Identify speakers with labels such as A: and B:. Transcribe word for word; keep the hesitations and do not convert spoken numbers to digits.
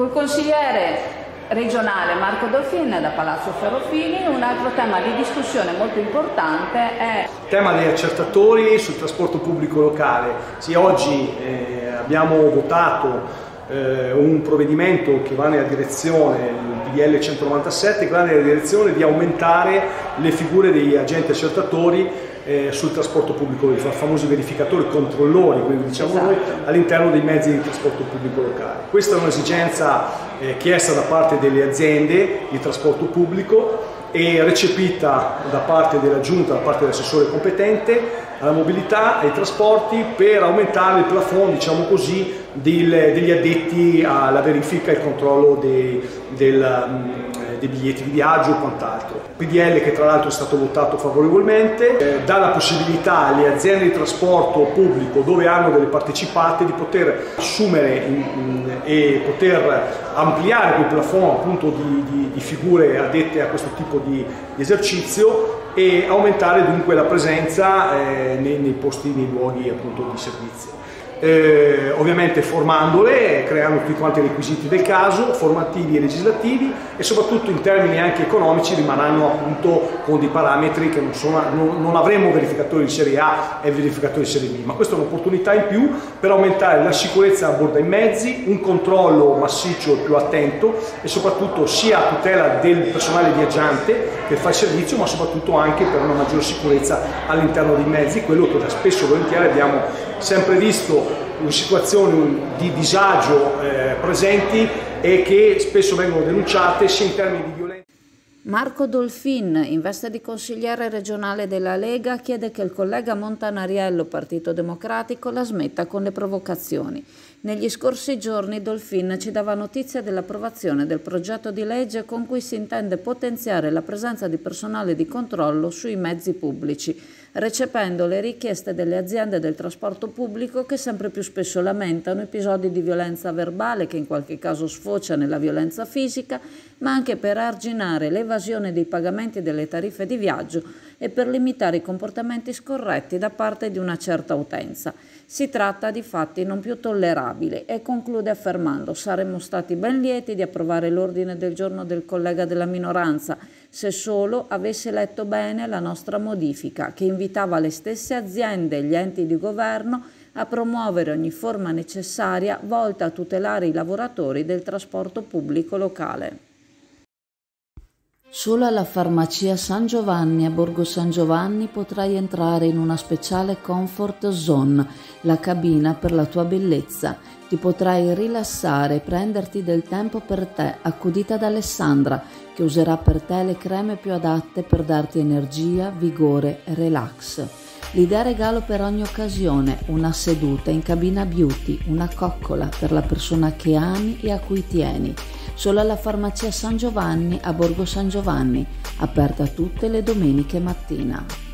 A: Col consigliere regionale Marco Dolfin da Palazzo Ferrofini, un altro tema di discussione molto importante è
B: il tema degli accertatori sul trasporto pubblico locale. Sì, oggi eh, abbiamo votato eh, un provvedimento che va nella direzione, il P D L centonovantasette, che va nella direzione di aumentare le figure degli agenti accertatori Eh, sul trasporto pubblico, i famosi verificatori controllori, quindi diciamo
A: esatto.
B: noi, all'interno dei mezzi di trasporto pubblico locale. Questa è un'esigenza eh, chiesta da parte delle aziende di trasporto pubblico e recepita da parte della Giunta, da parte dell'assessore competente alla mobilità e ai trasporti, per aumentare il plafond, diciamo così, del, degli addetti alla verifica e al controllo dei, del, dei biglietti di viaggio e quant'altro. P D L che tra l'altro è stato votato favorevolmente, eh, dà la possibilità alle aziende di trasporto pubblico dove hanno delle partecipate di poter assumere in, in, e poter ampliare quel plafond appunto di, di, di figure addette a questo tipo di, di esercizio e aumentare dunque la presenza eh, nei, nei posti, nei luoghi appunto di servizio. Eh, ovviamente formandole, creando tutti quanti i requisiti del caso, formativi e legislativi, e soprattutto in termini anche economici rimarranno appunto con dei parametri che non, sono, non, non avremo verificatori di serie A e verificatori di serie B, ma questa è un'opportunità in più per aumentare la sicurezza a bordo ai mezzi, un controllo massiccio e più attento e soprattutto sia a tutela del personale viaggiante che fa il servizio, ma soprattutto anche per una maggiore sicurezza all'interno dei mezzi, quello che da spesso e volentieri abbiamo sempre visto in situazioni di disagio eh, presenti e che spesso vengono denunciate sia in termini di violenza.
A: Marco Dolfin, in veste di consigliere regionale della Lega, chiede che il collega Montanariello, Partito Democratico, la smetta con le provocazioni. Negli scorsi giorni Dolfin ci dava notizia dell'approvazione del progetto di legge con cui si intende potenziare la presenza di personale di controllo sui mezzi pubblici, recependo le richieste delle aziende del trasporto pubblico che sempre più spesso lamentano episodi di violenza verbale che in qualche caso sfocia nella violenza fisica, ma anche per arginare l'evasione dei pagamenti delle tariffe di viaggio e per limitare i comportamenti scorretti da parte di una certa utenza. Si tratta di fatti non più tollerabili e conclude affermando: saremmo stati ben lieti di approvare l'ordine del giorno del collega della minoranza se solo avesse letto bene la nostra modifica che invitava le stesse aziende e gli enti di governo a promuovere ogni forma necessaria volta a tutelare i lavoratori del trasporto pubblico locale.
C: Solo alla farmacia San Giovanni a Borgo San Giovanni potrai entrare in una speciale comfort zone, la cabina per la tua bellezza. Ti potrai rilassare e prenderti del tempo per te, accudita da Alessandra, che userà per te le creme più adatte per darti energia, vigore e relax. L'idea regalo per ogni occasione: una seduta in cabina beauty, una coccola per la persona che ami e a cui tieni. Solo alla farmacia San Giovanni a Borgo San Giovanni, aperta tutte le domeniche mattina.